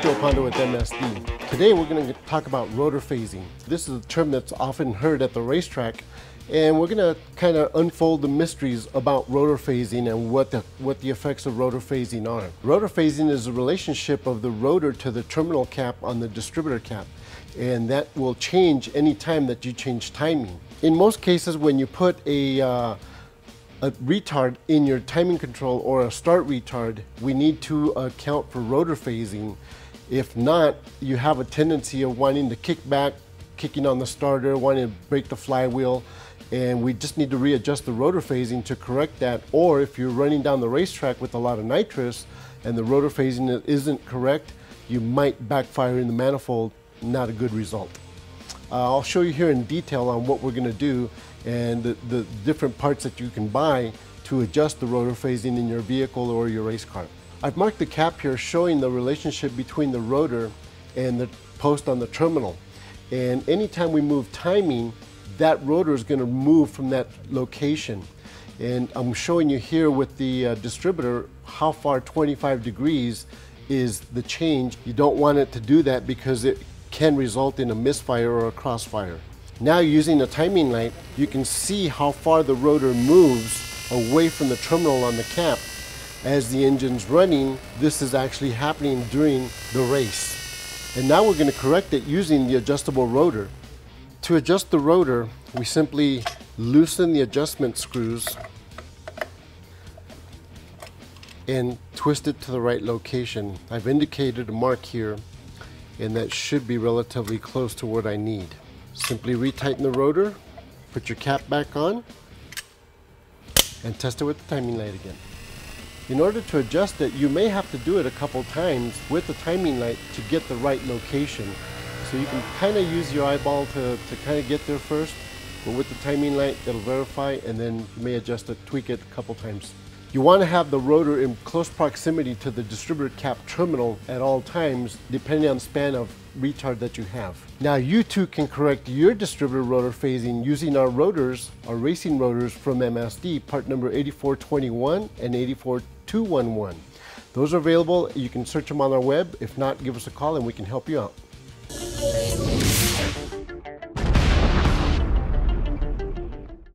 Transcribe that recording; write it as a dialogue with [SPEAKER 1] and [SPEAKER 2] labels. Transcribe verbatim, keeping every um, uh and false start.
[SPEAKER 1] Joe Pando with M S D. Today we're going to talk about rotor phasing. This is a term that's often heard at the racetrack, and we're going to kind of unfold the mysteries about rotor phasing and what the, what the effects of rotor phasing are. Rotor phasing is the relationship of the rotor to the terminal cap on the distributor cap, and that will change any time that you change timing. In most cases, when you put a uh, a retard in your timing control or a start retard, we need to account for rotor phasing. If not, you have a tendency of wanting to kick back, kicking on the starter, wanting to break the flywheel, and we just need to readjust the rotor phasing to correct that. Or if you're running down the racetrack with a lot of nitrous and the rotor phasing isn't correct, you might backfire in the manifold, not a good result. Uh, I'll show you here in detail on what we're going to do and the, the different parts that you can buy to adjust the rotor phasing in your vehicle or your race car. I've marked the cap here showing the relationship between the rotor and the post on the terminal. And anytime we move timing, that rotor is going to move from that location. And I'm showing you here with the uh, distributor how far twenty-five degrees is the change. You don't want it to do that because it can result in a misfire or a crossfire. Now, using a timing light, you can see how far the rotor moves away from the terminal on the cap. As the engine's running, this is actually happening during the race. And now we're going to correct it using the adjustable rotor. To adjust the rotor, we simply loosen the adjustment screws and twist it to the right location. I've indicated a mark here, and that should be relatively close to what I need. Simply retighten the rotor, put your cap back on, and test it with the timing light again. In order to adjust it, you may have to do it a couple times with the timing light to get the right location. So you can kind of use your eyeball to, to kind of get there first, but with the timing light, it'll verify, and then you may adjust it, tweak it a couple times. You want to have the rotor in close proximity to the distributor cap terminal at all times, depending on the span of retard that you have. Now, you too can correct your distributor rotor phasing using our rotors, our racing rotors from M S D, part number eighty-four twenty-one and eighty-four two eleven. Those are available. You can search them on our web. If not, give us a call and we can help you out.